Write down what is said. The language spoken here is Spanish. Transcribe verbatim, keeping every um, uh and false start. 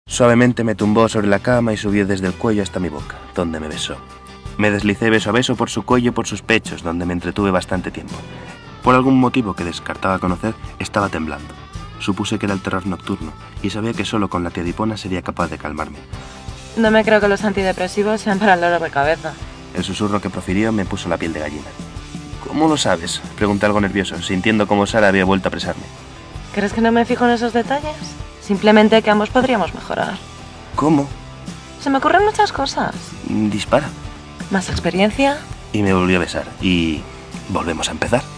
Suavemente me tumbó sobre la cama y subió desde el cuello hasta mi boca, donde me besó. Me deslicé beso a beso por su cuello y por sus pechos, donde me entretuve bastante tiempo. Por algún motivo que descartaba conocer, estaba temblando. Supuse que era el terror nocturno y sabía que solo con la tía Dipona sería capaz de calmarme. No me creo que los antidepresivos sean para el dolor de cabeza. El susurro que profirió me puso la piel de gallina. ¿Cómo lo sabes?, pregunté algo nervioso, sintiendo cómo Sara había vuelto a apresarme. ¿Crees que no me fijo en esos detalles? Simplemente que ambos podríamos mejorar. ¿Cómo? Se me ocurren muchas cosas. Dispara. ¿Más experiencia? Y me volvió a besar. Y volvemos a empezar.